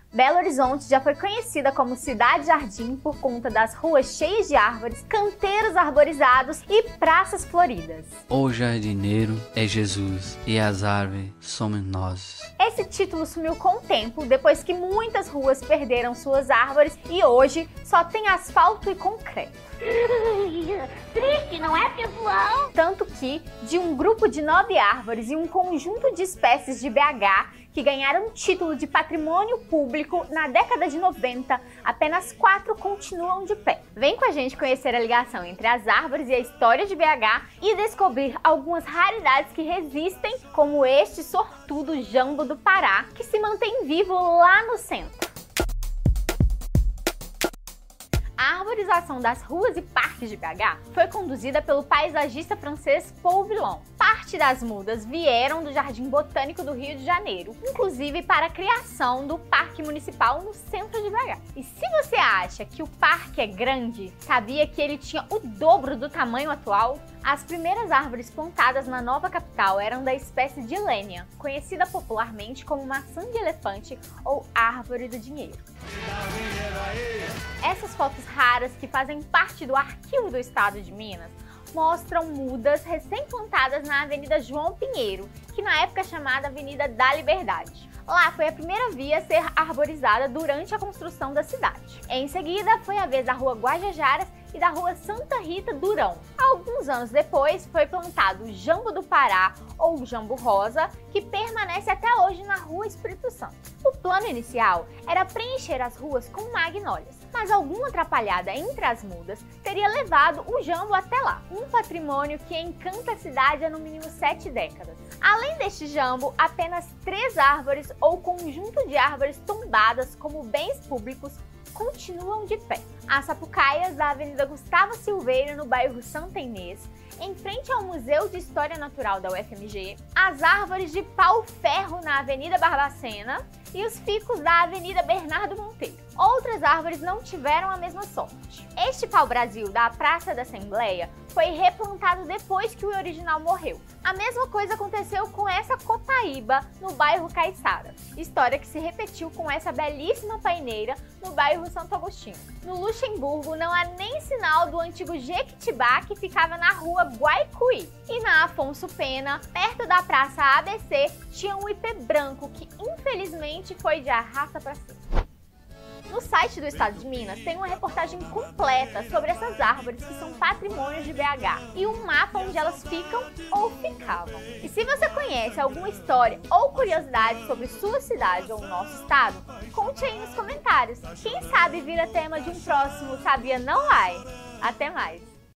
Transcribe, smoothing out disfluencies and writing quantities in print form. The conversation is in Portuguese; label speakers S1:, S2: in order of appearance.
S1: Belo Horizonte já foi conhecida como cidade-jardim por conta das ruas cheias de árvores, canteiros arborizados e praças floridas.
S2: O jardineiro é Jesus e as árvores somos nós.
S1: Esse título sumiu com o tempo, depois que muitas ruas perderam suas árvores e hoje só tem asfalto e concreto.
S3: Triste, não é, pessoal?
S1: Tanto que, de um grupo de 9 árvores e um conjunto de espécies de BH que ganharam o título de patrimônio público na década de 90, apenas 4 continuam de pé. Vem com a gente conhecer a ligação entre as árvores e a história de BH e descobrir algumas raridades que resistem, como este sortudo jambo do Pará, que se mantém vivo lá no centro. A arborização das ruas e parques de BH foi conduzida pelo paisagista francês Paul Villon. Parte das mudas vieram do Jardim Botânico do Rio de Janeiro, inclusive para a criação do Parque Municipal no centro de BH. E se você acha que o parque é grande, sabia que ele tinha o dobro do tamanho atual? As primeiras árvores plantadas na nova capital eram da espécie de Lênia, conhecida popularmente como maçã de elefante ou árvore do dinheiro. Essas fotos raras que fazem parte do arquivo do estado de Minas mostram mudas recém-plantadas na Avenida João Pinheiro, que na época é chamada Avenida da Liberdade. Lá foi a primeira via a ser arborizada durante a construção da cidade. Em seguida, foi a vez da Rua Guajajaras e da Rua Santa Rita Durão. Alguns anos depois, foi plantado o Jambo do Pará, ou Jambo Rosa, que permanece até hoje na Rua Espírito Santo. O plano inicial era preencher as ruas com magnólias, mas alguma atrapalhada entre as mudas teria levado o jambo até lá, um patrimônio que encanta a cidade há no mínimo 7 décadas. Além deste jambo, apenas 3 árvores ou conjunto de árvores tombadas como bens públicos continuam de pé. As sapucaias da Avenida Gustavo Silveira, no bairro Santa Inês, em frente ao Museu de História Natural da UFMG, as árvores de pau-ferro na Avenida Barbacena e os ficus da Avenida Bernardo Monteiro. Outras árvores não tiveram a mesma sorte. Este pau-brasil da Praça da Assembleia foi replantado depois que o original morreu. A mesma coisa aconteceu com essa copaíba no bairro Caiçara, história que se repetiu com essa belíssima paineira no bairro Santo Agostinho. No Luxemburgo não há nem sinal do antigo Jequitibá que ficava na rua Guaicuí. E na Afonso Pena, perto da Praça ABC, tinha um ipê branco que infelizmente foi de arrasta para cima. No site do Estado de Minas tem uma reportagem completa sobre essas árvores que são patrimônios de BH e um mapa onde elas ficam ou ficavam. E se você conhece alguma história ou curiosidade sobre sua cidade ou nosso estado, conte aí nos comentários. Quem sabe vira tema de um próximo Sabia Não Ai. Até mais!